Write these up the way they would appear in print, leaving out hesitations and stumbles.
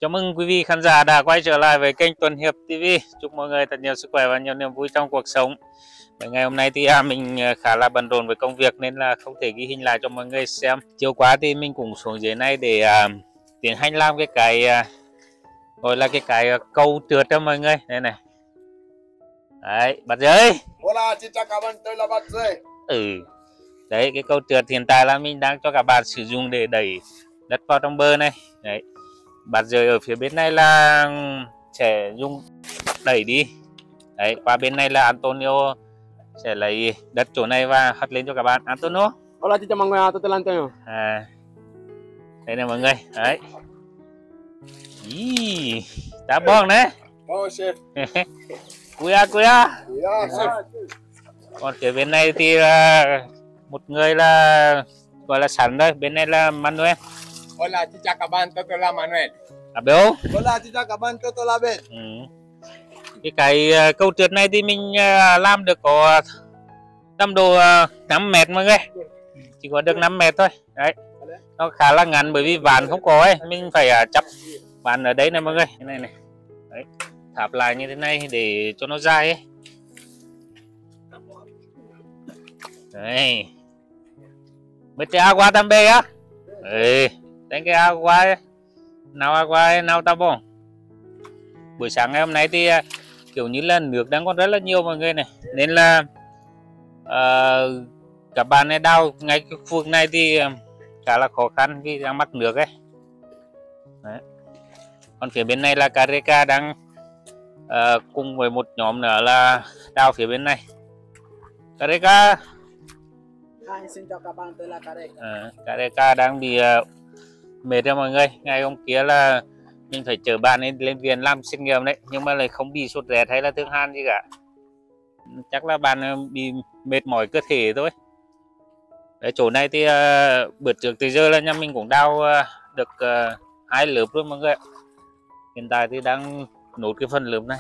Chào mừng quý vị khán giả đã quay trở lại với kênh Tuần Hiệp TV. Chúc mọi người thật nhiều sức khỏe và nhiều niềm vui trong cuộc sống. Ngày hôm nay thì mình khá là bận rộn với công việc nên là không thể ghi hình lại cho mọi người xem. Chiều qua thì mình cũng xuống dưới này để tiến hành làm cái gọi là cái câu trượt cho mọi người. Đây này. Đấy, Bạt ơi. Hola, xin chào các bạn, tôi là Bạt ơi. Đấy, cái câu trượt hiện tại là mình đang cho các bạn sử dụng để đẩy đất vào trong bờ này. Đấy. Bạt rời ở phía bên này là sẽ dùng đẩy đi. Đấy, qua bên này là Antonio sẽ lấy đất chỗ này và hất lên cho các bạn. Antonio. Hola, xin chào mọi người, tôi là Antonio. Đây này mọi người. Đấy. Đá bóng đấy. Vâng, chef. Cuya. Yeah, chef. Còn phía bên này thì một người là gọi là sẵn rồi. Bên này là Manuel. Hola, xin chào các bạn, tôi là Manuel. Béo. Hola, xin chào các bạn, tôi là Ben. Cái câu trượt này thì mình làm được có tầm độ 5 mét mọi người. Chỉ có được 5 mét thôi. Đấy. Nó khá là ngắn bởi vì ván không có ấy, mình phải chấp ván ở đấy này mọi người. Thế này này. Đấy. Tháp lại như thế này để cho nó dài ấy. Đấy. Mete agua también á. Đấy. Đánh cái agua ấy. Nào agua ấy, nào tá bom. Buổi sáng ngày hôm nay thì kiểu như là nước đang còn rất là nhiều mọi người này, nên là các bạn ấy đào ngay cái khu vực này thì khá là khó khăn vì đang mắc nước ấy. Đấy. Còn phía bên này là Careca đang cùng với một nhóm nữa là đào phía bên này. Careca. Xin chào các bạn, tôi là Careca. Careca đang bị mệt rồi mọi người. Ngày hôm kia là mình phải chở bạn ấy lên viện làm xét nghiệm đấy, nhưng mà lại không bị sốt rét hay là thương han gì cả. Chắc là bạn bị mệt mỏi cơ thể thôi. Ở chỗ này thì bữa trước từ giờ là nhà mình cũng đào được 2 lớp rồi mọi người. Hiện tại thì đang nốt cái phần lớp này.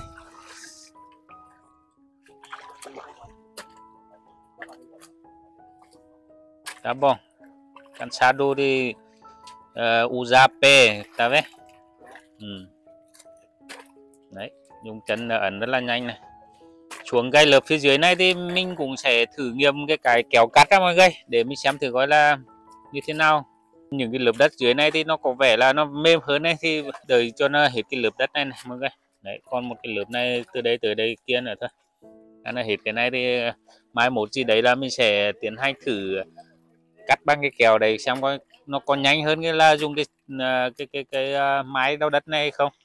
Tá bom. Cansado de usar pé, tá vendo? Đấy, dùng chân ấn rất là nhanh này. Xuống cái lớp phía dưới này thì mình cũng sẽ thử nghiệm cái kéo cắt ra mọi người, để mình xem thử coi là như thế nào. Những cái lớp đất dưới này thì nó có vẻ là nó mềm hơn này, thì đợi cho nó hết cái lớp đất này này mọi người. Đấy, còn một cái lớp này từ đây tới đây kia nữa thôi. Nó hết cái này thì mai một gì đấy là mình sẽ tiến hành thử cắt bằng cái kéo đấy xem coi nó có nhanh hơn cái là dùng cái máy đào đất này không.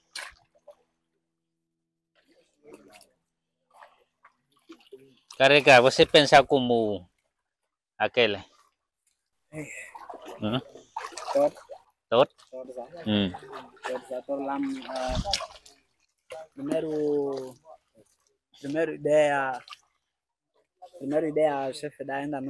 Careca, você pensa como aquele? Tốt. Tốt. Tôi làm primeiro ideia, chef da ainda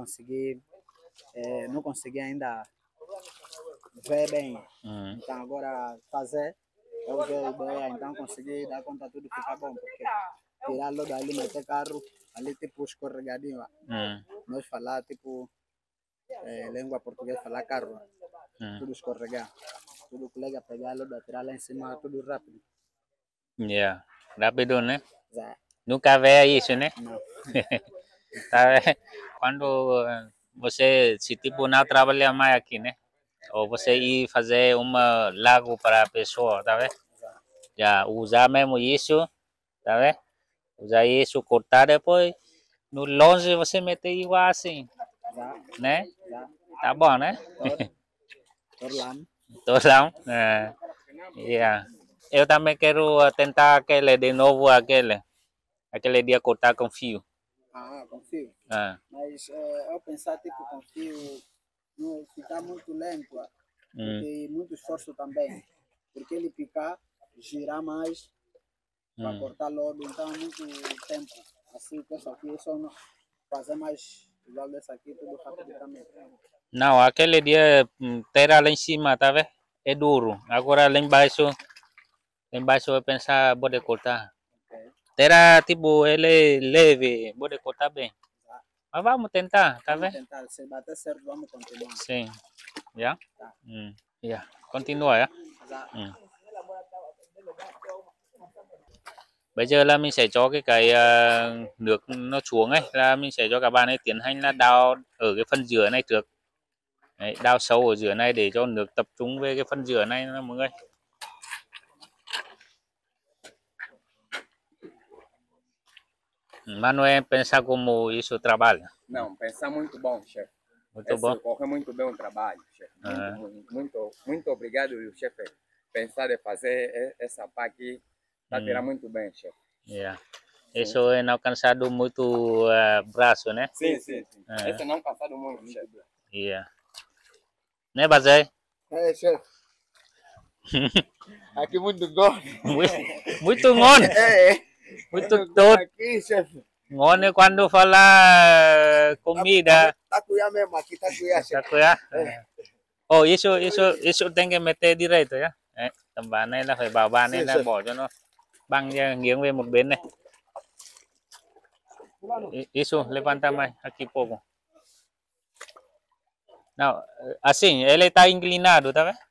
não consegui ainda ver bem. Então agora fazer, eu ver a ideia, então consegui dar conta tudo ficar bom, porque tirar logo ali, meter carro, ali tipo escorregadinho. Nós falar tipo língua portuguesa, falar carro, tudo escorregar. Tudo colega pegar logo, tirar lá em cima, tudo rápido. Yeah, rápido, né? Já. Nunca vê isso, né? Não. Tá? Quando você se tipo não trabalha mais aqui, né? Ou você ir fazer uma lago para a pessoa, tá vendo? Já usar mesmo isso, tá vendo? Usar isso, cortar depois no longe você meter igual assim, né? Tá bom, né? Tốt lắm. Tốt lắm. Yeah. Eu também quero tentar aquele de novo, aquele dia cortar com fio. Com fio. Mas eu pensar tipo com fio não ficar muito lento, porque muito esforço também, porque ele picar, girar mais para cortar logo, então muito tempo. Assim que essa aqui só não fazer mais igual dessa aqui, tudo rápido também. Não, aquele dia terra lá em cima, tá vendo? É duro. Agora lá embaixo eu pensar pode cortar. Terra tipo ele leve, pode cortar bem. Mas vamos tentar, tá vendo? Vamos tentar, se bater certo, vamos continuar. Sim. Já? Yeah. Continua, já? Bây giờ là mình sẽ cho cái nước nó xuống ấy, là mình sẽ cho các bạn ấy tiến hành là đào ở cái phần giữa này trước. Đấy, đào sâu ở giữa này để cho nước tập trung về cái phần giữa này nha mọi người. Manuel, pensa como isso trabalha? Não, pensa muito bom, chefe. Muito bom. Corre muito bem o trabalho, chefe. Muito obrigado, chefe. Pensar em fazer essa parte aqui, está tirando muito bem, chefe. Yeah. Isso é não cansado muito braço, né? Sim. Esse não cansado muito, chefe. Yeah. Né, Bazai? É, chefe. Aqui muito bom. Muito ngon. Muito tốt. Aqui, chefe. Ngon é quando fala comida. Takuya mesmo, aqui takuya, chefe. Takuya. Oh, isso tem que meter direito nhá. Đấy, tầm ván này là phải bảo ván này là bỏ cho nó băng ra nghiêng về một bên này. Isso, levanta mais aqui pouco. Não, assim, ele está inclinado, tá vendo?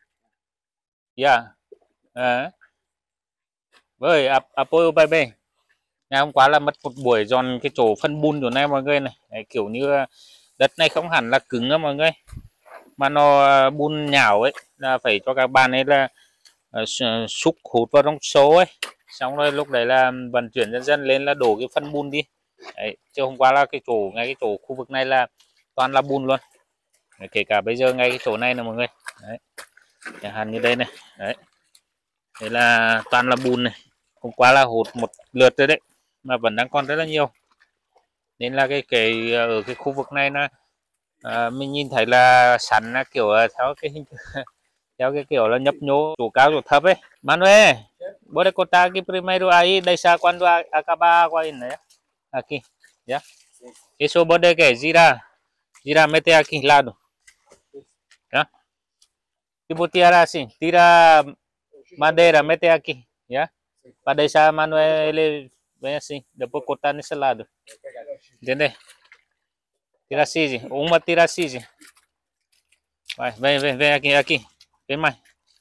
Yeah. Với apoio bài bên. Ngày hôm qua là mất một buổi dọn cái chỗ phân bùn chỗ này mọi người này. Đấy, kiểu như đất này không hẳn là cứng á mọi người, mà nó bùn nhão ấy, là phải cho các bạn ấy là xúc hút vào trong số ấy, xong rồi lúc đấy là vận chuyển dần dần lên là đổ cái phân bùn đi. Đấy, chứ hôm qua là cái chỗ ngay cái chỗ khu vực này là toàn là bùn luôn. Đấy, kể cả bây giờ ngay cái chỗ này nè mọi người. Đấy, chẳng hạn như đây này. Đấy, đây là toàn là bùn này. Hôm qua là hút một lượt rồi đấy mà vẫn đang còn rất là nhiều, nên là cái ở cái khu vực này là mình nhìn thấy là sắn là kiểu theo cái hình theo cái kiểu là nhấp nhô, chỗ cao chỗ thấp ấy. Manuel, pode contar aqui primeiro aí, deixar quando acabar água aí, né? Aqui, já. Isso pode que girar, mete aqui lado, já. Tipo tirar assim, tira madeira, mete aqui, já. Para deixar Manuel ele bem assim, depois cortar nesse lado, entendeu? Tira assim, uma tira assim. Vai, vem aqui, vem mais.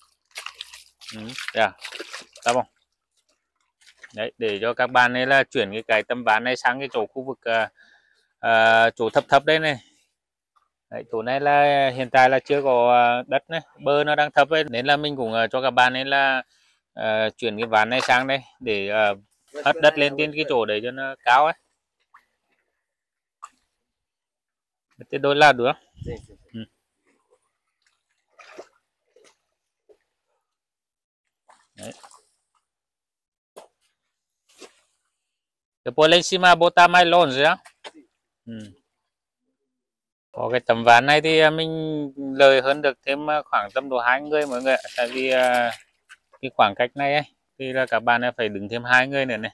Yeah, tá bom. Đấy, để cho các bạn ấy là chuyển cái tấm ván này sang cái chỗ khu vực chỗ thấp đây này. Đấy, chỗ này là hiện tại là chưa có đất này, bờ nó đang thấp ấy, nên là mình cũng cho các bạn ấy là chuyển cái ván này sang đây để hất đất lên trên cái chỗ đấy cho nó cao ấy. Thế đôi là được. Đấy. Depois lá em cima botar mais longe á. Có cái tấm ván này thì mình lời hơn được thêm khoảng tầm độ 2 người mọi người, tại vì cái khoảng cách này ấy, thì là các bạn phải đứng thêm 2 người nữa này.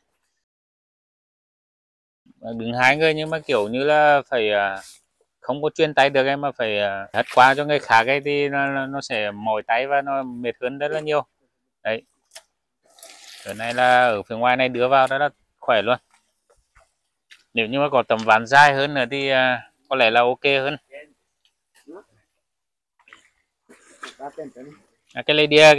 Đứng 2 người nhưng mà kiểu như là phải không có chuyên tay được em, mà phải hất qua cho người khác ấy, thì nó sẽ mỏi tay và nó mệt hơn rất là nhiều. Đấy, cái này là ở phía ngoài này đưa vào rất là khỏe luôn. Nếu như mà có tấm ván dài hơn nữa thì có lẽ là ok hơn. Aquele dia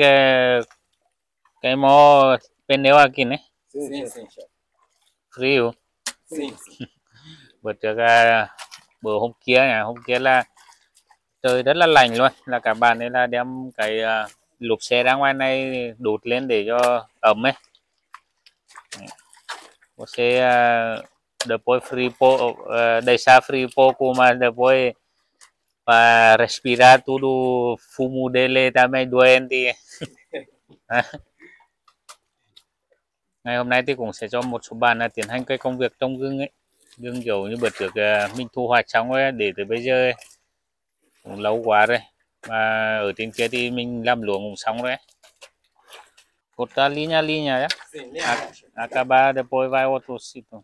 queimou pneu aqui, né? Sim. Frio. Sim. Bữa trước bữa hôm kia là trời rất là lạnh luôn, là các bạn ấy là đem cái lốp xe ra ngoài này đút lên để cho ấm ấy. Você depois friou, deixar frio pouco, mas depois para respirar tudo fumo dele também doente. Ngày hôm nay thì cũng sẽ cho một số bạn là tiến hành cái công việc trồng gừng ấy, gừng kiểu như bữa trước mình thu hoạch xong rồi để tới bây giờ ấy. Cũng lâu quá rồi, mà ở trên kia thì mình làm luống cũng xong rồi. Cortar linha nhá. Acabar depois vai outro sítio.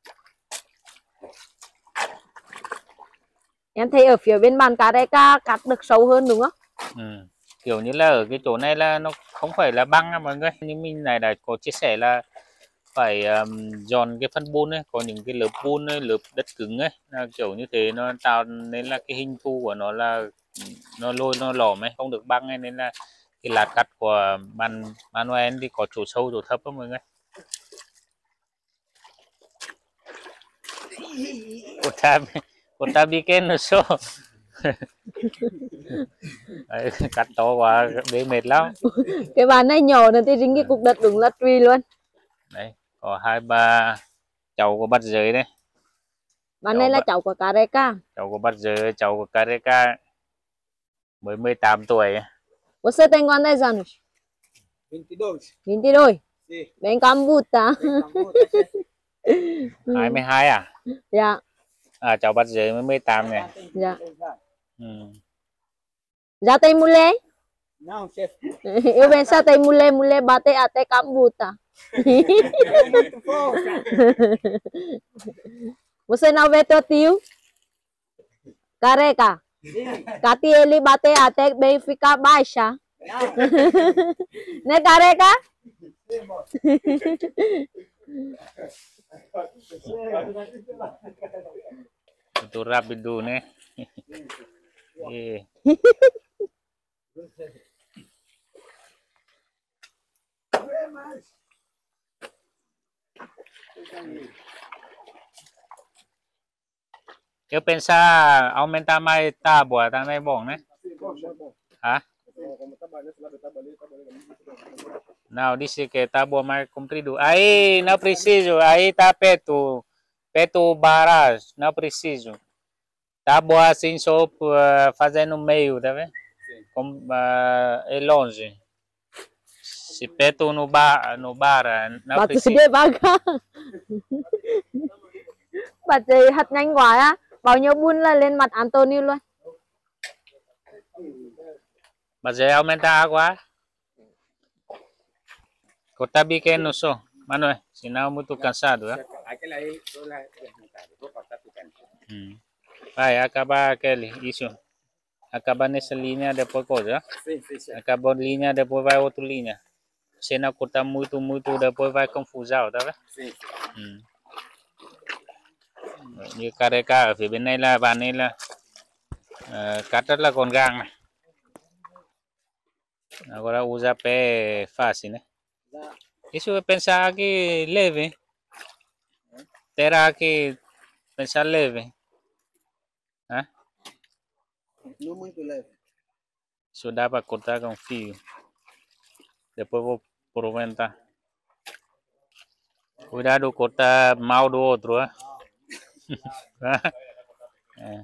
Em thấy ở phía bên bàn cát đây cắt được sâu hơn đúng không? Kiểu như là ở cái chỗ này là nó không phải là băng á mọi người, nhưng mình này đã có chia sẻ là phải dọn cái phân bùn ấy, có những cái lớp bùn ấy, lớp đất cứng ấy, là kiểu như thế nó tạo nên là cái hình thù của nó là nó lồi nó lõm ấy, không được băng ấy, nên là cái lát cắt của Manuel thì có chỗ sâu chỗ thấp đó mọi người. Cota bị cái nó số. Đấy, cắt to quá để mệt lắm. Cái bàn này nhỏ nên thì dính cái cục đất đúng là truy luôn. Đấy, có 2-3 cháu của bắt giới đấy. Bàn này là cháu của Careca. Cháu của bắt giới, cháu của Careca mới 18 tuổi. Você tem quantos anos? 22. 22. Sim. Bem cambuta. 22 à? Dạ. À, cháu bắt giới mới 18 này. Dạ. Ừ. Já tem mulher? Não, chefe. Eu pensava tem mulher bater até cambuta. Muito forte. Você não vê teu tio? Careca. Cati ele bater até bem ficar baixa. Né, Careca? Itu rapido nih. Eu pensar aumentar mais tábua também é bom, né? Hã? Não, disse que tábua mais comprido. Aí não preciso, aí tá perto o barragem, não preciso. Tábua assim só fazer no meio, tá vendo? Como é longe. Se perto no bar, não Bà precisa. từ ba ga. Bà chị hạch nhanh quá á. Bao nhiêu bún là lên mặt Antonio luôn. Mas é aumentar a água. Cortar pequeno só. Manuel, senão muito cansado, né? Aquela aí, vou cortar pequeno. Vai acabar aquele, isso. Acabar nessa linha, depois coisa. Sim, sim. Acabou linha, depois vai outra linha. Se não cortar muito, depois vai confusão, tá vendo? Sim. Như Careca ở phía bên này là bạn này là cắt rất là gọn gàng này. Agora usa pé fácil, né? Isso é pensar que leve. Terá que pensar leve. Hã? Não muito leve. Isso dá para cortar com fio. Depois vou aproveitar. Cuidado cortar mal do outro, hein? É.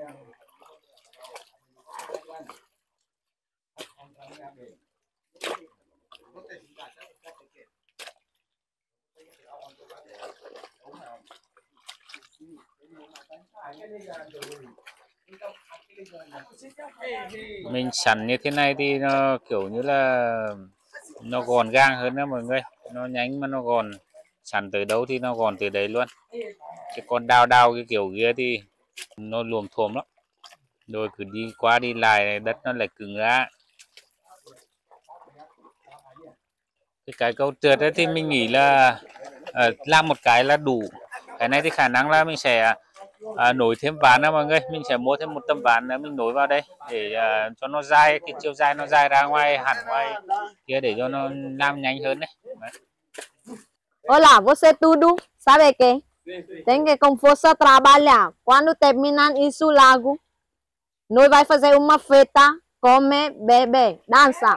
Mình sẵn như thế này thì nó kiểu như là nó gọn gàng hơn đó mọi người, nó nhánh mà nó gọn, sẵn tới đâu thì nó gọn từ đấy luôn. Chứ còn đào cái kiểu kia thì nó luồm thuồm lắm, rồi cứ đi qua đi lại đất nó lại cứng ra. Cái câu trượt ấy thì mình nghĩ là làm một cái là đủ. Cái này thì khả năng là mình sẽ nối thêm ván đó mọi người, mình sẽ mua thêm một tấm ván nữa mình nối vào đây để cho nó dai, cái chiều dài nó dài ra ngoài hẳn ngoài kia để cho nó làm nhanh hơn đấy. Olá, você tudo? Sabe que? Tem que com força trabalhar. Quando terminar isso logo, nós vai fazer uma festa, come, bebe, dança.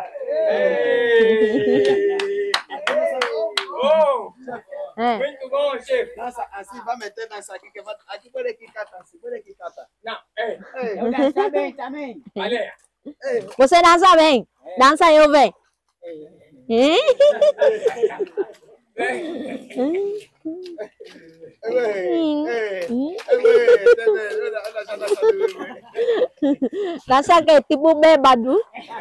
Muito bom, chefe. Dança assim, vai meter dança aqui que vai. Aqui pode que cata, assim, pode que cata. Não, Eu danço bem também. Olha. Você dança bem? Dança eu ver. Dança que tipo bêbado.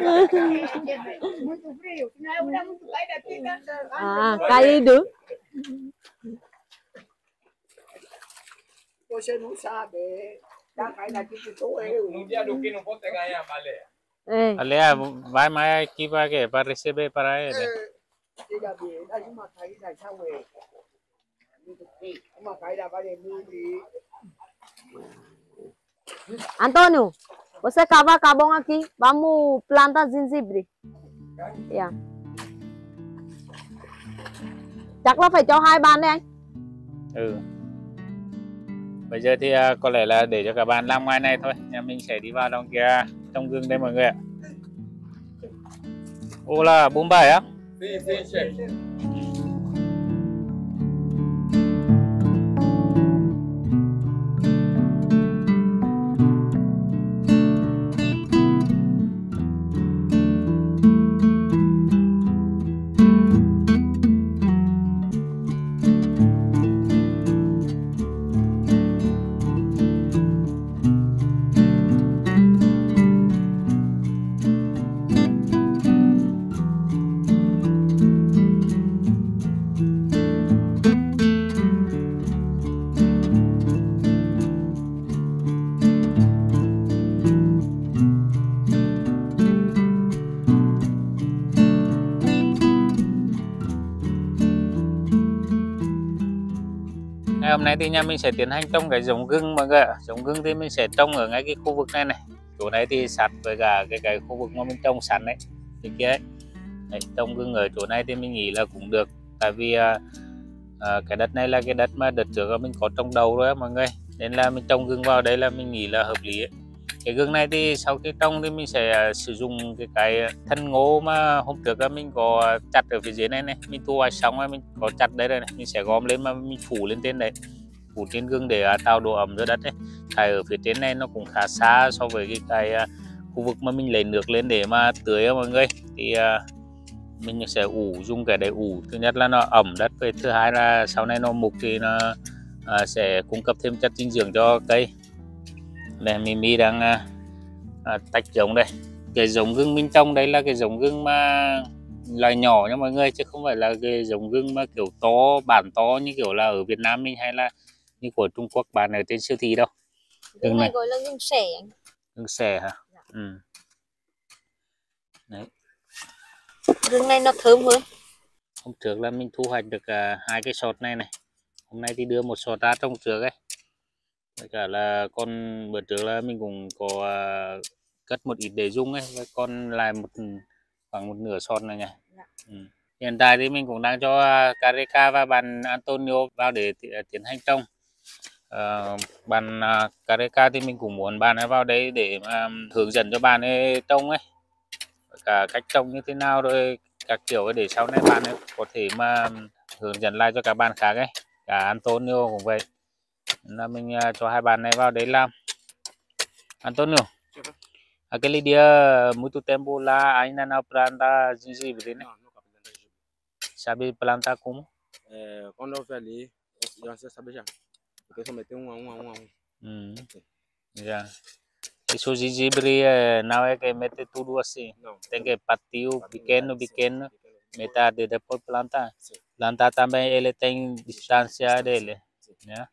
Muito frio, senão eu era muito caída aqui. Ah, caído. Você não sabe. Tá caindo aqui que sou eu. No dia do que não vou te ganhar, Baleia. Alea, vai mais aqui para receber para ele. Diga bem, dá uma caída já, ué. Uma caída vale muito. Antônio, você cava bom aqui. Vamos plantar gengibre. Dạ. Chắc là phải cho 2 bàn đấy anh. Ừ. Bây giờ thì có lẽ là để cho các bạn làm ngoài này thôi. Nhà mình sẽ đi vào trong kia trong gương đây mọi người ạ. Ô là bún bày á? Sim, sim, chefe. Ngày hôm nay thì nhà mình sẽ tiến hành trồng cái giống gừng mọi người ạ. Giống gừng thì mình sẽ trồng ở ngay cái khu vực này này. Chỗ này thì sát với cả cái khu vực mà mình trồng sắn đấy. Thì kia ấy. Đấy, trồng gừng ở chỗ này thì mình nghĩ là cũng được. Tại vì cái đất này là cái đất mà đợt trước mình có trồng đầu rồi á mọi người. Nên là mình trồng gừng vào đây là mình nghĩ là hợp lý ấy. Cái gừng này thì sau khi trồng thì mình sẽ sử dụng cái thân ngô mà hôm trước mình có chặt ở phía dưới này này, mình thu hoạch xong rồi mình có chặt đây rồi này, mình sẽ gom lên mà mình phủ lên trên đấy, phủ trên gừng để tạo độ ẩm cho đất đấy. Tại ở phía trên này nó cũng khá xa so với cái khu vực mà mình lấy nước lên để mà tưới á mọi người. Thì mình sẽ dùng cái để ủ, thứ nhất là nó ẩm đất, với thứ hai là sau này nó mục thì nó sẽ cung cấp thêm chất dinh dưỡng cho cây. Đây Mimi đang tách giống đây. Cái giống gừng mình trồng đây là cái giống gừng mà loài nhỏ nha mọi người, chứ không phải là cái giống gừng mà kiểu to, bản to như kiểu là ở Việt Nam mình hay là như của Trung Quốc bán ở trên siêu thị đâu. Gừng này gọi là gừng sẻ anh. Gừng sẻ hả? Dạ. Ừ. Đấy. Gừng này nó thơm hơn. Hôm trước là mình thu hoạch được 2 cái sọt này này. Hôm nay thì đưa một sọt ra trong trước ấy. Với cả là con bữa trước là mình cũng có cất một ít để dùng ấy, và còn lại khoảng một nửa sọt này nha. Ừ. Hiện tại thì mình cũng đang cho Carica và bạn Antonio vào để tiến hành trồng. Bạn Carica thì mình cũng muốn bạn ấy vào đây để mà hướng dẫn cho bạn ấy trồng ấy, cả cách trồng như thế nào rồi các kiểu ấy, để sau này bạn ấy có thể mà hướng dẫn lại cho các bạn khác ấy, cả Antonio cũng vậy. Là mình cho hai bạn này vào đấy làm. Antonio, aquele dia muito tempo lá ainda não planta gengibre, né? Sabe plantar como? Quando eu vi ali, eu já sabia já. Porque só meteu um. Já. Isso gengibre não é que mete tudo assim. Não. Tem que partir pequeno, metade depois plantar. Plantar também ele tem distância dele, né?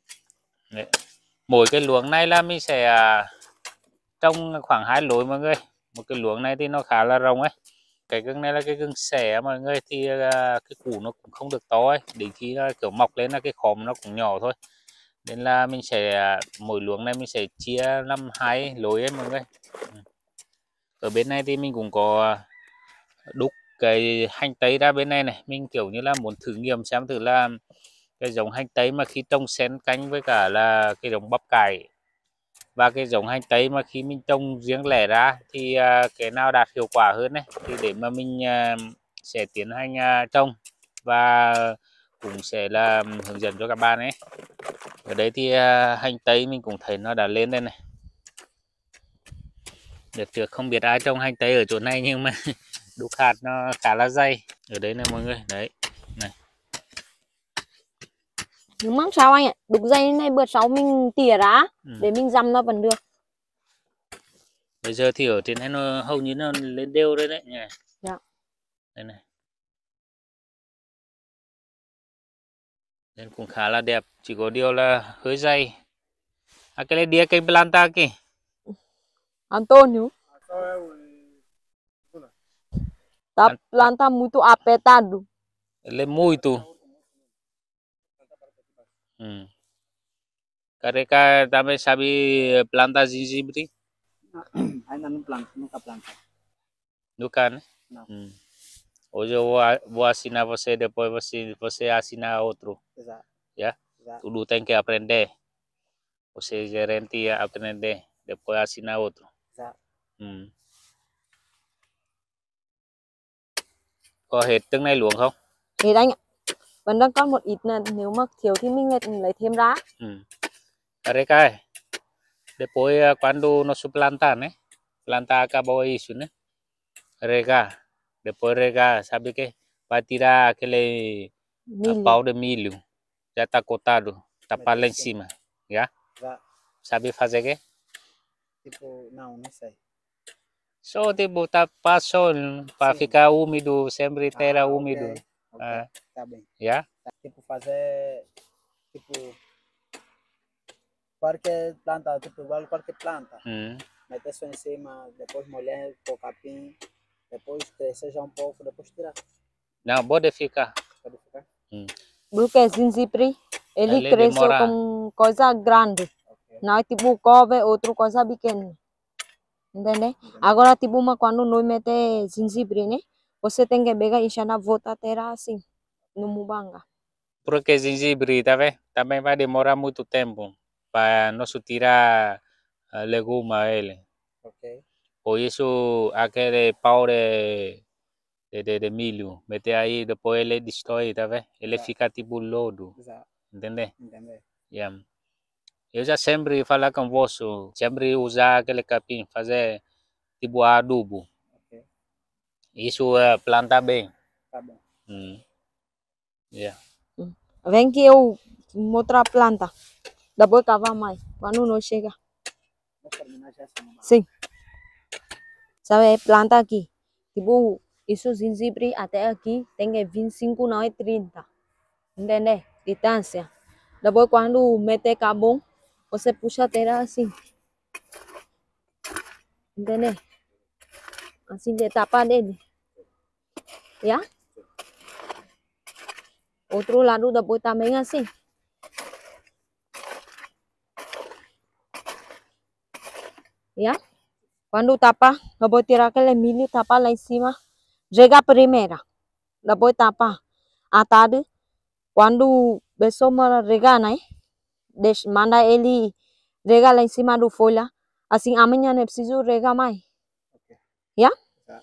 Mỗi cái luống này là mình sẽ trồng khoảng 2 lối mọi người. Một cái luống này thì nó khá là rộng ấy. Cái gừng này là cái gừng xẻ mọi người, thì cái củ nó cũng không được to ấy, đến khi là kiểu mọc lên là cái khóm nó cũng nhỏ thôi. Nên là mình sẽ mỗi luống này mình sẽ chia làm 2 lối ấy mọi người. Ở bên này thì mình cũng có đúc cái hành tây ra bên này này, mình kiểu như là muốn thử nghiệm xem thử là cái giống hành tây mà khi trồng xen canh với cả là cái giống bắp cải và cái giống hành tây mà khi mình trồng riêng lẻ ra thì cái nào đạt hiệu quả hơn này, thì để mà mình sẽ tiến hành trồng và cũng sẽ là hướng dẫn cho các bạn ấy. Ở đây thì hành tây mình cũng thấy nó đã lên đây này. Đợt trước không biết ai trồng hành tây ở chỗ này nhưng mà đúc hạt nó khá là dày. Ở đây này mọi người, đấy này. Nhưng mà sao anh ạ, đục dây này bữa sau mình tỉa ra để mình dăm nó vẫn được. Bây giờ thì ở trên này nó hầu như nó lên đều đấy đấy nhỉ. Dạ. Đây này. Nên cũng khá là đẹp, chỉ có điều là hơi dày. Aquele dia que planta aqui. Antônio, tá planta muito apertado. Ele é muito. Carica também sabe plantar gengibre? Ainda não planta, nunca planta. Nunca, né? Não. Hoje eu vou assinar você, depois você assinar outro. Exato. Ya? Exato. Tudo tem que aprender. Você gerente aprender, depois assinar outro. Exato. Có hết trứng này luộc không? Thì anh ạ, vẫn đang còn một ít nè, nếu mà thiếu thì mình lấy thêm ra. Mereka depois quando nosso plantar, né? Plantar acabou isso, né? Regar. Depois regar, sabe que? Vai tirar aquele pau de milho. Já está cortado. Tapar lá em cima. Já? Exato. Sabe fazer o quê? Tipo, não sei. Só tipo tapar só para ficar úmido, sempre terra úmido. Ok. Tá bem. Já? Tipo, fazer, tipo, qualquer planta, tipo, igual qualquer planta. Meter só em cima, depois molhar com o capim, depois crescer já um pouco, depois tirar. Não, pode ficar. Pode ficar? Porque gengibre, ele cresce com coisa grande. Não é tipo couve, outra coisa pequena. Entende? Agora, tipo, quando nós metemos gengibre, né? Você tem que pegar e encher na volta terra assim, no mubanga. Porque gengibre, tá vendo? Também vai demorar muito tempo para nós tirar legumes ele. Ok. Por isso, aquele pau de milho, meter aí, depois ele destrói, tá vendo? Ele fica tipo lodo. Exato. Entende? Entender. Yeah. Eu já sempre falo com você, sempre usar aquele capim, fazer tipo adubo. Ok. Isso planta bem. Tá bom. Yeah. Vem que eu mostrar a planta. Depois cavar mais. Quando não chega. Vamos terminar já essa. Sim. Sabe, planta aqui. Tipo, isso gengibre até aqui tem que 25, não é 30. Entende? Distância. Depois quando meter carvão, você puxa a terra assim. Entende? Assim de tapar dele. Já? Outro lado depois também assim. Já? Quando tapa, depois tirar aquele milho, tapa lá em cima. Rega primeiro. Depois tapa. À tarde, quando a pessoa regar, né? Manda ele regar lá em cima do folha. Assim, amanhã não é preciso regar mais. Ok. Já? Tá.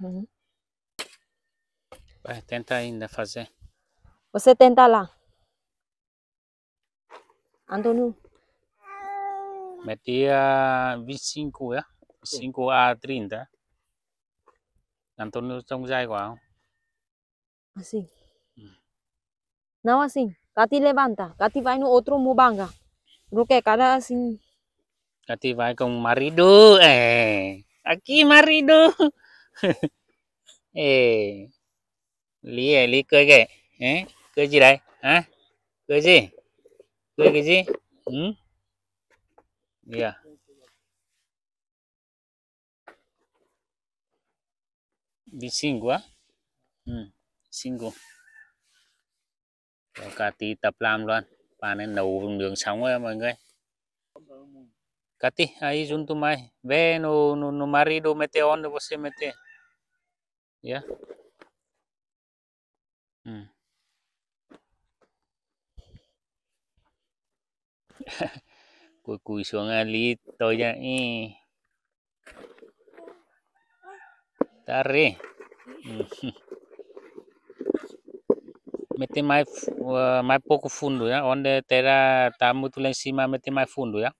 Vai tentar ainda fazer. Você tenta lá. Antônio. Metia 25, ya? 25 a 30. Antônio trông dài quá không? Assim. Não assim. Cati levanta. Cati vai no outro mubanga. Porque cada assim. Cati vai com marido. Aqui marido. Lý cười kìa. Cười gì đây? Hả? Cười gì? Cười cái gì? Yeah. 25 á? 25. Rồi cả tí tập làm luôn. Bà này nấu nướng xong rồi mọi người. Kati, aí junto mais. Vê no marido meter onde você meter. Yeah. Cùi xuống lý tôi ra. Tari. Mete mais pouco fundo, ya. Onde terra tá muito lá em cima, mete mais fundo, ya.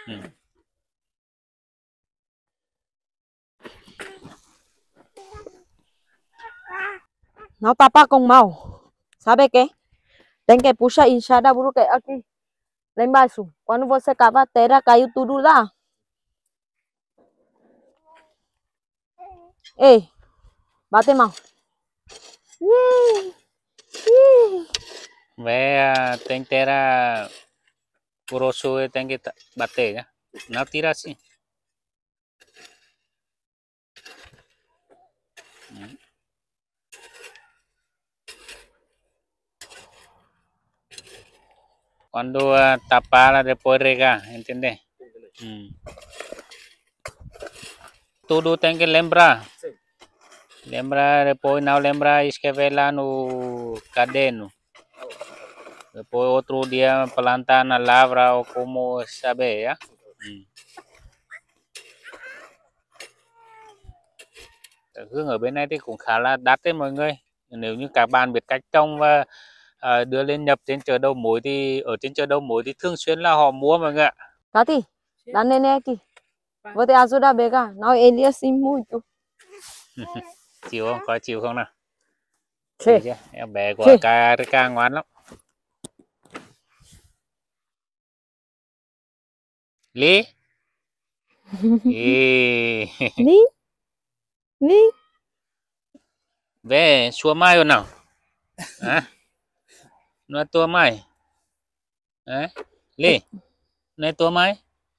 Não tapa com mão. Sabe o que? Tem que puxar a enxada porque aqui. Lá embaixo. Quando você cava a terra, caiu tudo lá. Ei. Bate mão. Vé tem terra grosso, tem que bater, ya. Não tira assim. Quando tapar, depois regar, entende? Tudo tem que lembrar. Lembra, depois não lembra escrever lá no caderno. Depois outro dia plantar na lavra ou como saber, á. Hương ở bên này thì cũng khá là đắt đấy mọi người. Nếu như các bạn biết cách trồng và đưa lên nhập trên chợ đầu mối thì ở trên chợ đầu mối thì thường xuyên là họ mua mọi người ạ. Tati, dá neném aqui. Vou te ajudar a pegar. Não, ele assim muito. Chịu không? Có chịu không nào? Chê. Em bé của ca ngoan lắm. Lý. Lý. Lý. Về xua mai rồi nào? Hả? Nói tua mai. Hả? Lý. Nói tua mai.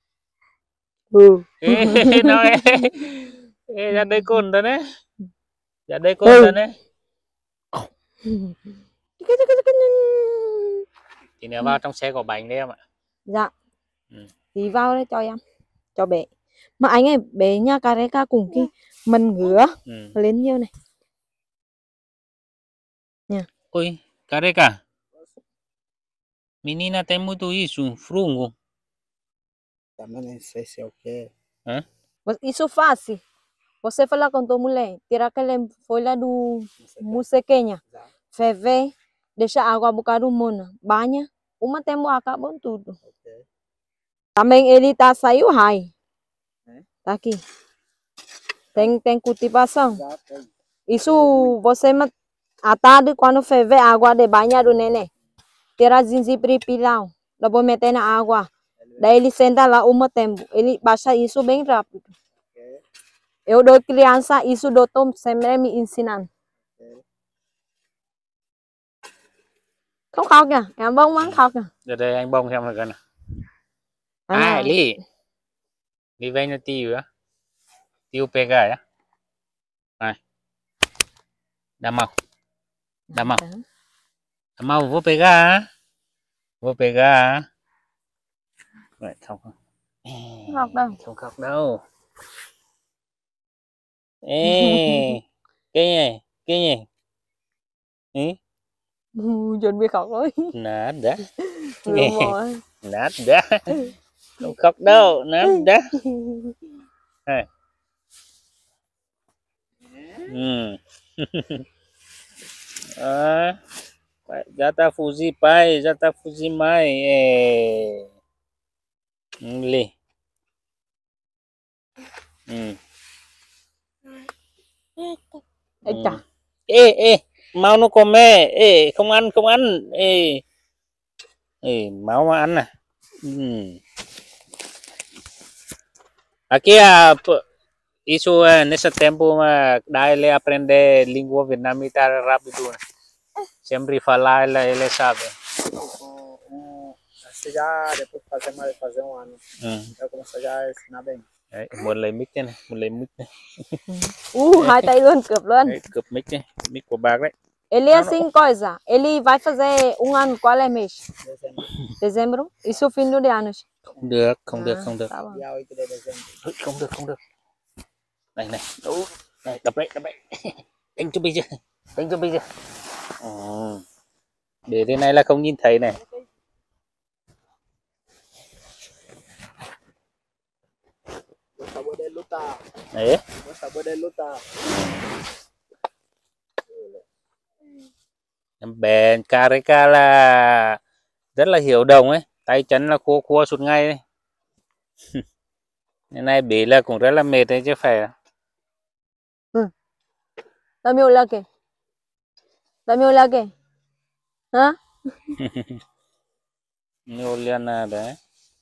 Nói ra đây con đó đấy. Ra đây con đó đấy. Thì nếu vào trong xe có bánh đấy em ạ. Dạ. Thì vào đây cho em. Cho bé. Mà anh ơi, bé nha Careca cùng cái mình ngứa lên nhiều này. Nha. Oi, Careca. Menina tem muito isso, frungo. Também nem sei se é o quê. Hã? Isso fácil. Você fala com tua mulher, tirar aquela folha do musequinha, ferver, deixar a água um bocado morna, banha, uma tempo acabou tudo. Okay. Também ele tá saiu raio. Tá aqui. Tem cultivação. Isso você à tarde quando ferver a água de banho do neném, tirar gengibre e pilão, depois meter na água. Daí ele senta lá tempo, ele baixa isso bem rápido. Eu dou criança, isso o doutor sempre me ensinando. Không khóc kìa, em bông mắng khóc kìa. Giờ đây anh bông xem rồi coi nào. À, Lý. Lý vem no tio á. Tio pegar á. Vai. Dá mal. Dá mal. Dá mal, vou pegar. Vou pegar. Vậy không không. Không khóc đâu. Không khóc đâu. Ê, cái gì? Chuẩn bị khóc rồi. Nada. Đúng rồi. Nada. Không khóc đâu, nada. Này. Já tá fugir pai, já tá fugir mãe. Lê. Chà. Ê, mau nó come, không ăn, mau mà ăn nè. Aqui isso nesse tempo dá ele aprender língua vietnamita rápido, né? Sempre falar ele sabe. Assim já depois de fazer um ano, eu começo já a ensinar bem. Đấy, một lấy mic này, Hai tay luôn, cướp luôn. Đấy, cướp mic này, mic của bác đấy. Ele assim coisa, ele vai fazer ano qual é mês? Dezembro. Isso fim de ano. Không được. Tá bom. Dia 8 de dezembro. Không được. Này, đâu, này, đập đấy. Đánh cho bây giờ. Để thế này là không nhìn thấy này. Đấy. Em bé Careca là rất là hiểu đồng ấy, tay chân là khua suốt ngày đấy. Cái này bị là cũng rất là mệt đấy chứ phải. Dame o lagi. Hã? Juliana đấy.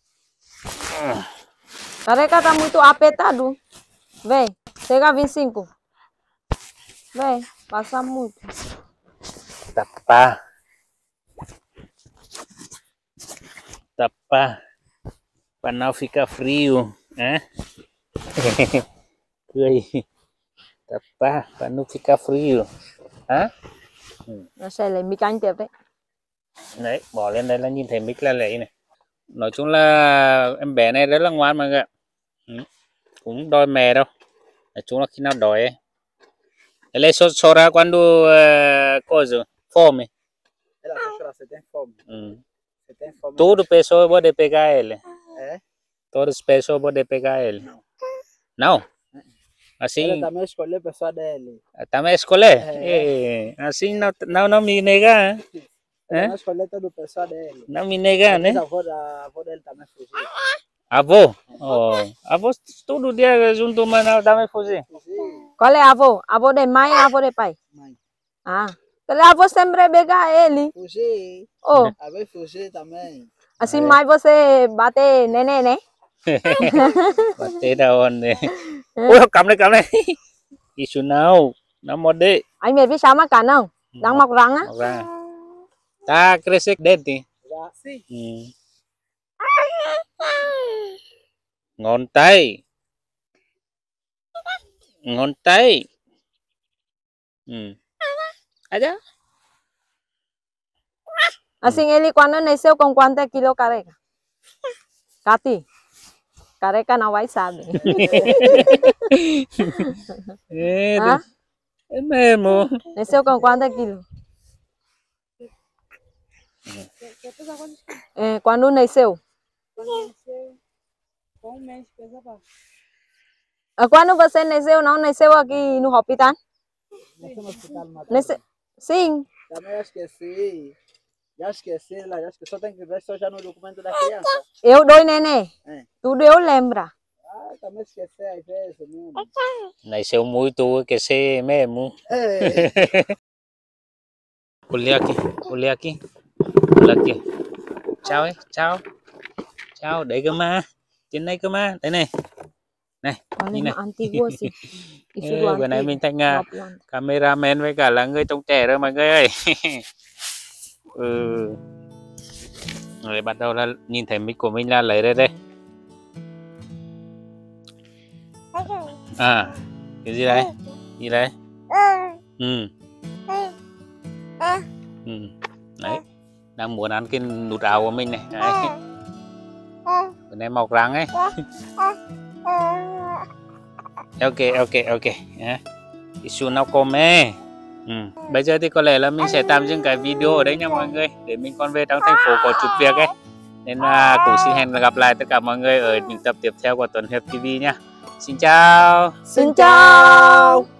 Careca tá muito apertado. Vem, chega 25. Vem, passa muito. Tapa para não ficar frio, né? Cười. Tapa para não ficar frio, hả? Nó sẽ lấy mic anh tiếp đấy. Đấy, bỏ lên đây là nhìn thấy mic là lấy này. Nói chung là em bé này rất là ngoan mọi người ạ. Cũng đòi mẹ đâu. Nói chung là khi nào đói ấy, Lei sora quando cosa? Fome. Ela só chora se tem fome. Se tem fome. Todo pessoa pode pegar ele. É? Todas as pessoas podem pegar ele. Não. Não? Assim. Ele também escolheu a pessoa dele. Também escolher? Assim não me negar. Ele não escolheu toda a pessoa dele. Não me negar, né? A avó dele também fugiu. Avô? Oh. Avô todo dia junto, mas não também fugir. Qual é avô? Avô de mãe ou avô de pai? Mãe. Ah. Então avô sempre pega ele. Fugir. Oh. A vez fugir também. Assim, mãe você bate neném, né? Bater da onde? Ôi, cầm đây. Isu nào? Nó một đi. Anh biết vì sao mà cả không? Đang mọc răng á. Mọc răng. Ta crescer dente. Já, sim. Ngón tay. Ngón tay. Aja. Assim, ele quando nasceu com quantos quilos carrega? Cati. Careca não vai saber. É mesmo. Nasceu com quantos quilos? Quando nasceu? Com um mês pesava. Quando você nasceu, não nasceu aqui no hospital? Nasceu no hospital materno. Sim. Também já esqueci. Já esqueci, já esqueci. Só tem que ver só já no documento da criança. Eu dou neném. Tudo eu lembro. Ah, também esqueci às vezes mesmo. Nasceu muito, esqueci mesmo. Olha aqui. Olha aqui. Chào ấy, chào. Đấy cơ mà. Trên đây cơ mà. Đây này. Này, nhìn này. Bữa nay mình thành cameraman với cả là người trông trẻ rồi mọi người ơi. Rồi bắt đầu là nhìn thấy mic của mình là lấy ra đây. À, cái gì đấy? Gì đấy? Đấy, đang muốn ăn cái nút áo của mình này. Đấy. Bữa nay mọc răng ấy. Ok. Isu nào come. Bây giờ thì có lẽ là mình sẽ tạm dừng cái video ở đây nha mọi người, để mình còn về trong thành phố có chút việc ấy, nên là cũng xin hẹn gặp lại tất cả mọi người ở những tập tiếp theo của Tuấn Hiệp TV nha. Xin chào.